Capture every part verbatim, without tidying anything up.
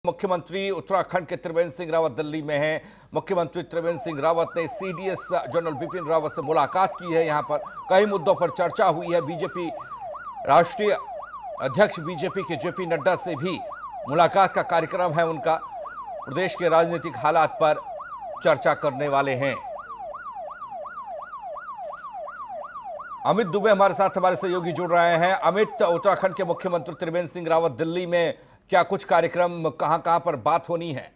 मुख्यमंत्री उत्तराखंड के त्रिवेंद्र सिंह रावत दिल्ली में हैं। मुख्यमंत्री त्रिवेंद्र सिंह रावत ने सीडीएस जनरल बिपिन रावत से मुलाकात की है। यहां पर कई मुद्दों पर चर्चा हुई है। बीजेपी राष्ट्रीय अध्यक्ष बीजेपी के जेपी नड्डा से भी मुलाकात का कार्यक्रम है उनका। प्रदेश के राजनीतिक हालात पर चर्चा करने वाले हैं। अमित दुबे हमारे साथ हमारे सहयोगी जुड़ रहे हैं। अमित, उत्तराखंड के मुख्यमंत्री त्रिवेंद्र सिंह रावत दिल्ली में क्या कुछ कार्यक्रम, कहां कहां पर बात होनी है?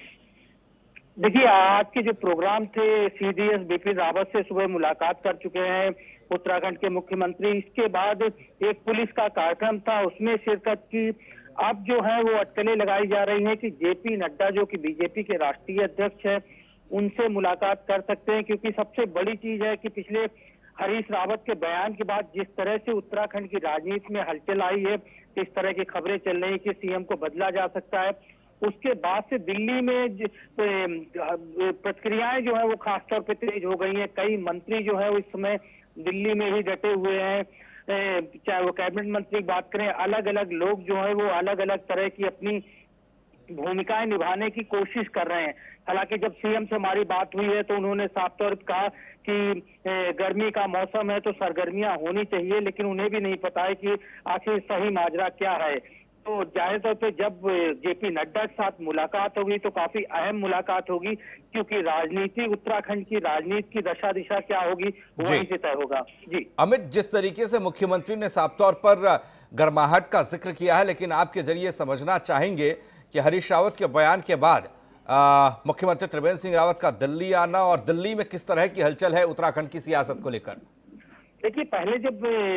देखिए, आज के जो प्रोग्राम थे, सीडीएस बिपिन रावत से सुबह मुलाकात कर चुके हैं उत्तराखंड के मुख्यमंत्री। इसके बाद एक पुलिस का कार्यक्रम था, उसमें शिरकत की। अब जो है वो अटकलें लगाई जा रही हैं कि जेपी नड्डा जो कि बीजेपी के राष्ट्रीय अध्यक्ष है, उनसे मुलाकात कर सकते हैं, क्योंकि सबसे बड़ी चीज है कि पिछले हरीश रावत के बयान के बाद जिस तरह से उत्तराखंड की राजनीति में हलचल आई है, इस तरह की खबरें चल रही है कि सीएम को बदला जा सकता है, उसके बाद से दिल्ली में प्रतिक्रियाएं जो है वो खासतौर पे तेज हो गई हैं। कई मंत्री जो है वो इस समय दिल्ली में ही डटे हुए हैं, चाहे वो कैबिनेट मंत्री की बात करें, अलग अलग लोग जो है वो अलग अलग तरह की अपनी भूमिकाएं निभाने की कोशिश कर रहे हैं। हालांकि जब सीएम से हमारी बात हुई है तो उन्होंने साफ तौर पर कहा कि गर्मी का मौसम है तो सरगर्मियां होनी चाहिए, लेकिन उन्हें भी नहीं पता है कि आखिर सही माजरा क्या है। तो जाहिर तौर पे जब जेपी नड्डा के साथ मुलाकात होगी तो काफी अहम मुलाकात होगी, क्योंकि राजनीति, उत्तराखंड की राजनीति की दशा दिशा क्या होगी वहीं से तय होगा। जी अमित, जिस तरीके से मुख्यमंत्री ने साफ तौर पर गर्माहट का जिक्र किया है, लेकिन आपके जरिए समझना चाहेंगे कि हरीश रावत के बयान के बाद मुख्यमंत्री त्रिवेंद्र सिंह रावत का दिल्ली आना और दिल्ली में किस तरह की हलचल है उत्तराखंड की सियासत को लेकर? देखिए, पहले जब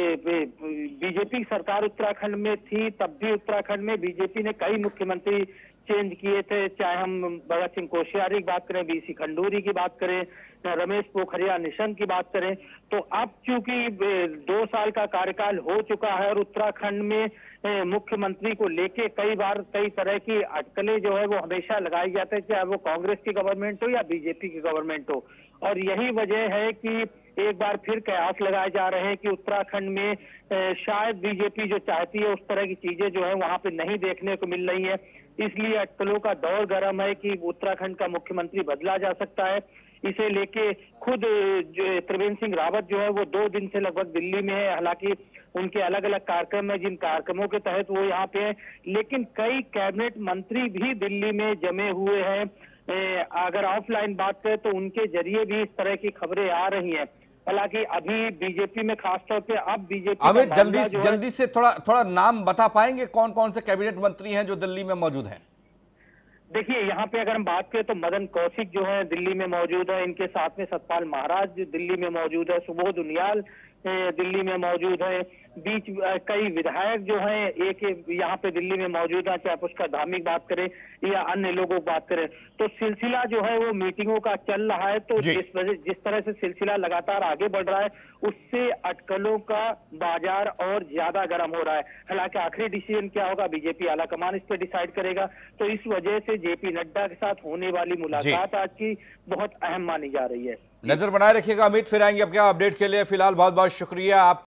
बीजेपी सरकार उत्तराखंड में थी तब भी उत्तराखंड में बीजेपी ने कई मुख्यमंत्री चेंज किए थे, चाहे हम भगत सिंह कोश्यारी की बात करें, बीसी खंडूरी की बात करें, रमेश पोखरियाल निशंक की बात करें। तो अब चूंकि दो साल का कार्यकाल हो चुका है और उत्तराखंड में मुख्यमंत्री को लेके कई बार कई तरह की अटकलें जो है वो हमेशा लगाई जाती है, चाहे वो कांग्रेस की गवर्नमेंट हो या बीजेपी की गवर्नमेंट हो। और यही वजह है कि एक बार फिर कयास लगाए जा रहे हैं कि उत्तराखंड में शायद बीजेपी जो चाहती है उस तरह की चीजें जो है वहां पे नहीं देखने को मिल रही है। इसलिए अटकलों का दौर गर्म है कि उत्तराखंड का मुख्यमंत्री बदला जा सकता है। इसे लेके खुद त्रिवेंद्र सिंह रावत जो है वो दो दिन से लगभग दिल्ली में है। हालांकि उनके अलग अलग कार्यक्रम है, जिन कार्यक्रमों के तहत वो यहाँ पे है, लेकिन कई कैबिनेट मंत्री भी दिल्ली में जमे हुए हैं। अगर ऑफलाइन बात करें तो उनके जरिए भी इस तरह की खबरें आ रही हैं। हालांकि अभी बीजेपी में खासतौर पे अब बीजेपी अमित, जल्दी जल्दी से थोड़ा थोड़ा नाम बता पाएंगे कौन कौन से कैबिनेट मंत्री हैं जो दिल्ली में मौजूद हैं? देखिए, यहाँ पे अगर हम बात करें तो मदन कौशिक जो है दिल्ली में मौजूद है, इनके साथ में सतपाल महाराज दिल्ली में मौजूद है, सुबोध उनियाल दिल्ली में मौजूद है, बीच कई विधायक जो हैं एक यहाँ पे दिल्ली में मौजूद है, चाहे पुष्कर धामी की बात करें या अन्य लोगों की बात करें। तो सिलसिला जो है वो मीटिंगों का चल रहा है। तो जिस वजह जिस तरह से सिलसिला लगातार आगे बढ़ रहा है उससे अटकलों का बाजार और ज्यादा गर्म हो रहा है। हालांकि आखिरी डिसीजन क्या होगा बीजेपी आला कमान इस पर डिसाइड करेगा। तो इस वजह से जेपी नड्डा के साथ होने वाली मुलाकात आज की बहुत अहम मानी जा रही है। नजर बनाए रखिएगा अमित, फिर आएंगे आपके अपडेट के लिए। फिलहाल बहुत बहुत शुक्रिया आप